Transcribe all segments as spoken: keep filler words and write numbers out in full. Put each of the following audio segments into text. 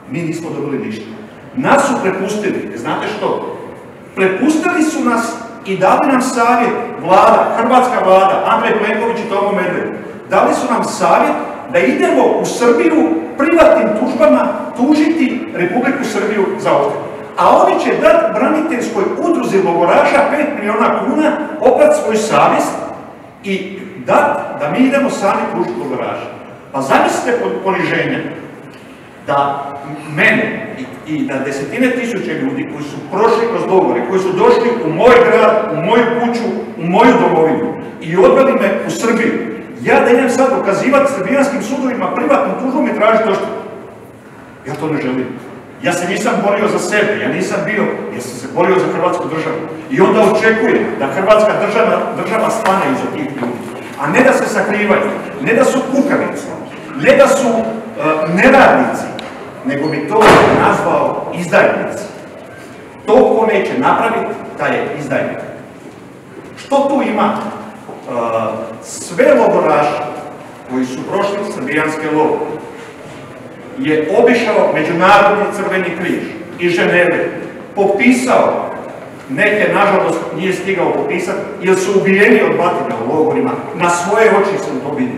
mi nismo dobili ništa. Nas su prepustili, znate što? Prepustili su nas i dali nam savjet, vlada, hrvatska vlada, Andrej Plenković i Tomo Medved, dali su nam savjet da idemo u Srbiju privatnim tužbama tužiti Republiku Srbiju za odveli. A oni će dati braniteljskoj udruzi logoraša pet milijuna kuna, oprat svoju savjest i dati da mi idemo sami tužiti logoraša. Pa zamislite poniženja da mene i, i da desetine tisuće ljudi koji su prošli kroz logore, koji su došli u moj grad, u moju kuću, u moju domovinu i odveli me u Srbiju, ja da idem sad dokazivati srbijanskim sudovima privatnom tužbom i tražiti došli. Ja to ne želim. Ja se nisam borio za sebe, ja nisam bio, ja sam se borio za Hrvatsku državu. I onda očekujem da Hrvatska država, država stane iza tih ljudi. A ne da se sakrivaju, ne da su kukavice, ne da su uh, neradnici, nego bi to nazvao izdajnici. To ko neće napraviti, taj je izdajnik. Što tu ima? Uh, sve logoraše koji su prošli srbijanske logore je obišao Međunarodni crveni križ i Ženeve, popisao, neke nažalost nije stigao popisati, jer su ubijeni od batine u logorima, na svoje oči sam to vidio.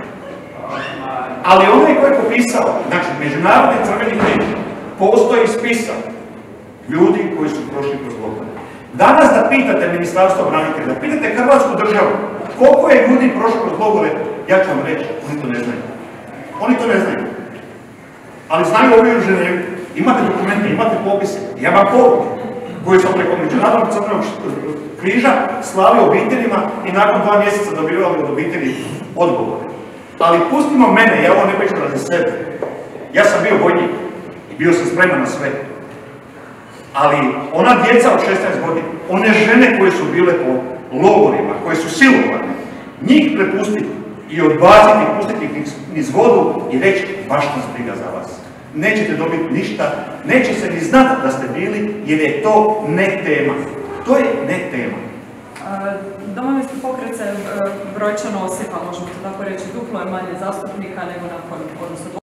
Ali onaj koji je popisao, znači Međunarodni crveni križ, postoji spisak ljudi koji su prošli kroz logore. Danas da pitate Ministarstvo branitelja, da pitate Hrvatsku državu, koliko je ljudi prošlo kroz logore, ja ću vam reći, oni to ne znaju. Oni to ne znaju. Ali znaju ovi u Ženevi. Imate dokumente, imate popise. Ja vam poruke koji sam preko Međunarodnog crvenog križa slali obiteljima i nakon dva mjeseca dobivali od obitelji odgovore. Ali pustimo mene, ja ovo ne pričam radi sebe. Ja sam bio vojnik i bio sam spreman na sve. Ali ona djeca od šesnaest godina, one žene koje su bile po logorima, koje su silovane, njih prepustiti i odbaciti, pustiti ih niz vodu i reći baš nas briga za vas. Nećete dobiti ništa, neće se ni znati da ste bili jer je to ne tema. To je ne tema. Domovinski pokret se brojčano osipa, možemo to tako reći, duplo je manje zastupnika nego nakon, odnosno